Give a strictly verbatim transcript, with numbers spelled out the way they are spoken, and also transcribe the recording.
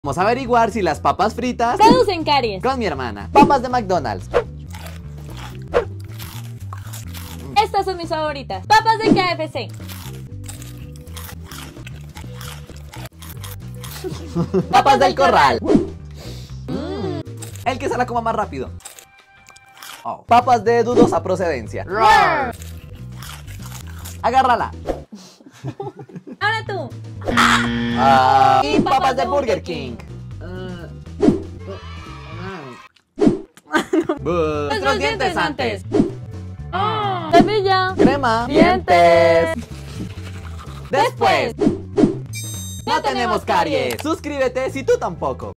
Vamos a averiguar si las papas fritas producen caries. con mi hermana. Papas de McDonald's. Estas son mis favoritas. Papas de K F C. Papas del corral. Mm. El que se la coma más rápido. Oh. Papas de dudosa procedencia. Roar. Agárrala. Ahora tú. Ah. Y papas de Burger King. Nuestros dientes antes. Cepilla. Crema. Dientes. Después. No tenemos caries. Suscríbete si tú tampoco.